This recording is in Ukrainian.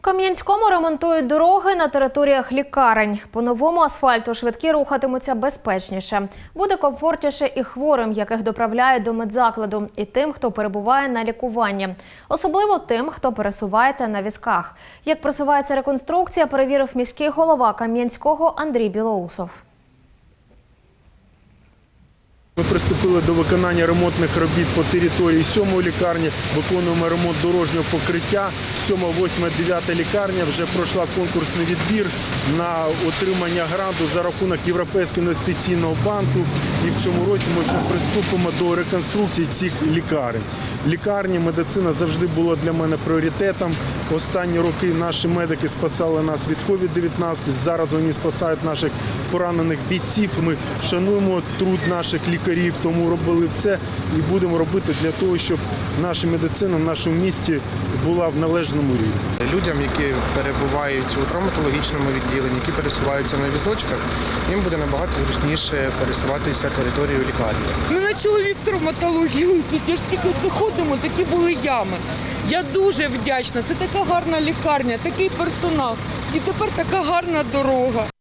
У Кам'янському ремонтують дороги на територіях лікарень. По новому асфальту швидкі рухатимуться безпечніше. Буде комфортніше і хворим, яких доправляють до медзакладу, і тим, хто перебуває на лікуванні. Особливо тим, хто пересувається на візках. Як просувається реконструкція, перевірив міський голова Кам'янського Андрій Білоусов. Ми приступили до виконання ремонтних робіт по території 7-ї лікарні, виконуємо ремонт дорожнього покриття. 7, 8, 9 лікарня вже пройшла конкурсний відбір на отримання гранту за рахунок Європейського інвестиційного банку. І в цьому році ми вже приступимо до реконструкції цих лікарень. Лікарні, медицина завжди була для мене пріоритетом. Останні роки наші медики спасали нас від COVID-19, зараз вони спасають наших поранених бійців. Ми шануємо труд наших лікарів, тому робили все і будемо робити для того, щоб наша медицина в нашому місті була в належному рівні. Людям, які перебувають у травматологічному відділенні, які пересуваються на візочках, їм буде набагато зручніше пересуватися територією лікарні. Мене чоловік травматологію учить, я ж тільки заходимо, такі були ями. Я дуже вдячна, це така гарна лікарня, такий персонал і тепер така гарна дорога.